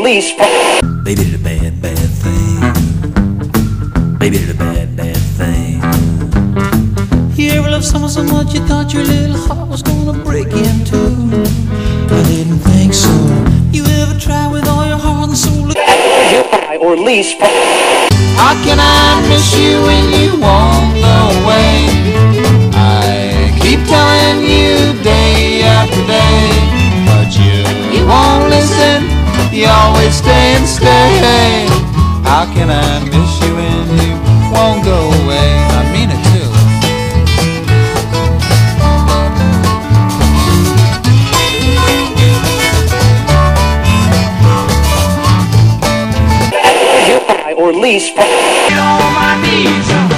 least. Baby did a bad, bad thing. Baby did a bad, bad thing. You ever loved someone so much you thought your little heart was gonna break in two? I didn't think so. You ever try with all your heart and soul? Or least. How can I miss you when you won't go away? I keep telling you day after day, but you won't listen. You always stay and stay. How can I miss you when you won't go away? I mean it too. Or least. Get on my knees.